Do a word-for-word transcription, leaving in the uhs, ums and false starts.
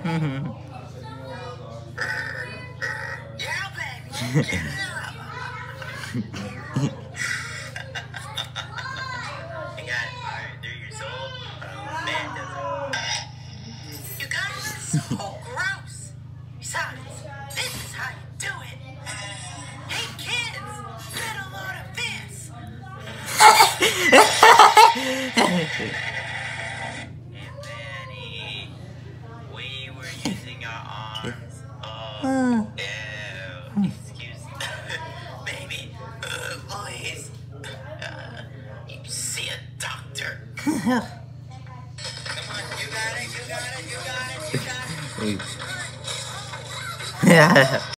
baby. You got alright, three years old. Oh, man doesn't. You guys are so gross. Besides, this is how you do it. Hey kids, get a load of this. And Benny, we were using our arms. Oh, ew. Excuse me. Baby, uh, please. Uh, you see a doctor. Come on, you got it, you got it, you got it, you got it. Yeah.